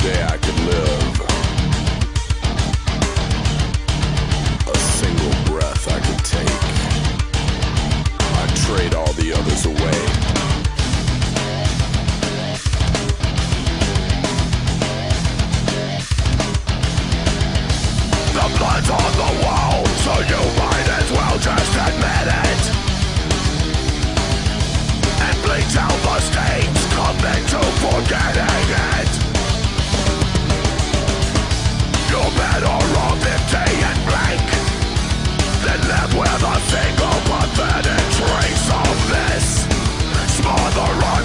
day I could live, a single breath I could take, I'd trade all the others away. The blood's on the wall, so you might as well just admit it, and bleach out the stains, commit to forgetting it. You're better off empty and blank than live with a single pathetic trace of this. Smother